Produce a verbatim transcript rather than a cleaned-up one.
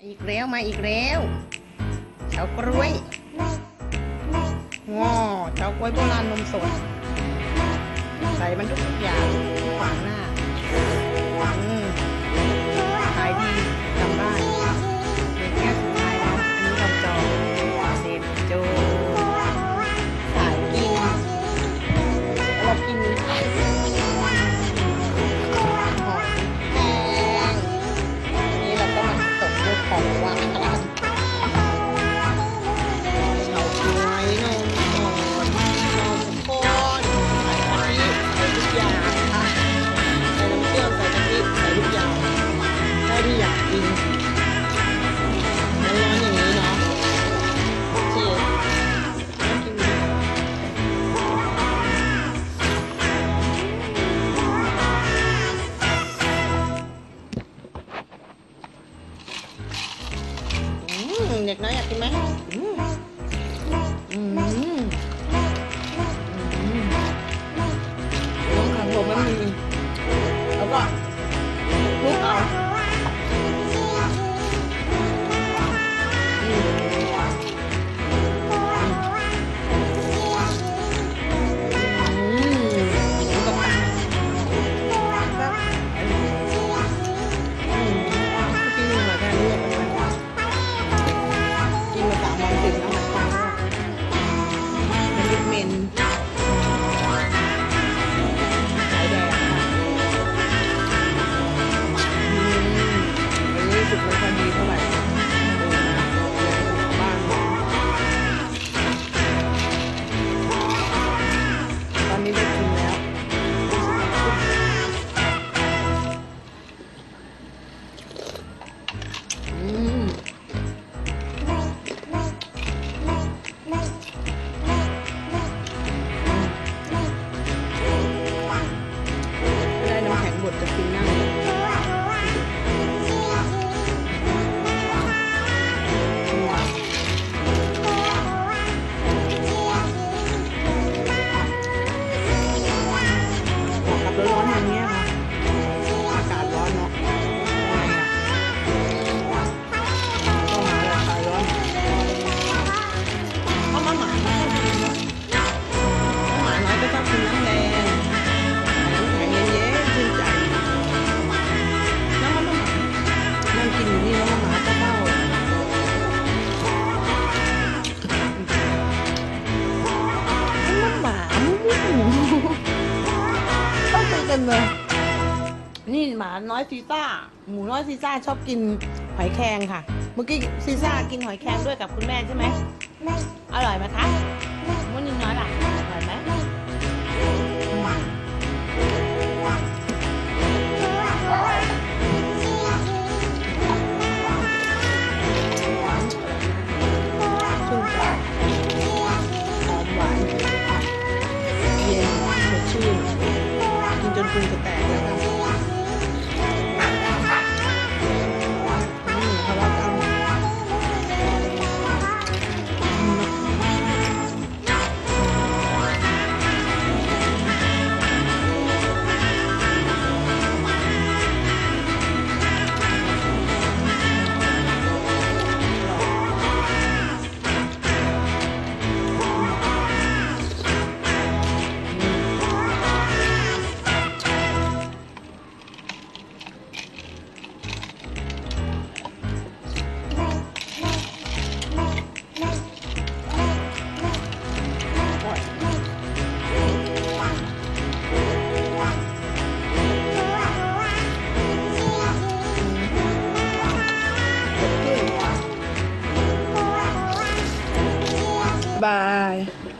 อีกแล้วมาอีกแล้วเฉากล้วยงอเฉากล้วยโบราณนมสดใส่มันทุกอย่างทุกขวางหน้าอืมขายดีทำได้เด็กแก้วสุดท้ายแล้วอันนี้เราจองเซนโจสายกินเรากินหอยแครงอันนี้เราก็มาตกด้วยของหวานเฉาก๊วยนมสดนมข้นใส่กะทิใส่ทุกอย่างค่ะใส่น้ำเชื่อมใส่กะทิใส่ทุกอย่างเท่าที่อยากกินร้อนๆอย่างนี้เนาะเชียร์น่ากินดีอืมเด็กน้อยอยากกินไหมอืมอืมอืมน้องขังผมมันมีแล้วก็คลุกเอาอืมอืมแล้วก็ตักตักอืมกินหอยแครงด้วยกันไหมกินมาสามวันติดแล้วหอยแครงมันเป็นเมนสายแดงค่ะอืมวันนี้รู้สึกไม่ค่อยดีเท่าไหร่บ้านตอนนี้ได้กินแล้วอืมได้น้ำแข็งบดจะกินนั่งขับรถร้อนอย่างเงี้ยค่ะอากาศร้อนเนาะทำไมอ่ะต้องหาอะไรคลายร้อนเพราะหมาหมาไม่ชอบกินเนาะหมาน้อยก็ชอบกินน้ำแดงน้ำแข็งเย็นๆชื่นใจน้ำมันหมานั่งกินอยู่นี่แล้วหมาก็เฝ้าน้ำหมาเข้าใจกันเลยนี่หมาน้อยซีซ่าหมูน้อยซีซ่าชอบกินหอยแครงค่ะเมื่อกี้ซีซ่ากินหอยแครงด้วยกับคุณแม่ใช่ไหมอร่อยไหมคะมุ้นน้อยล่ะอร่อยไหมชื่นใจหอมหวานเย็นสดชื่นกินจนพุงจะแตกแล้วค่ะอืมทะเลาะกันบาย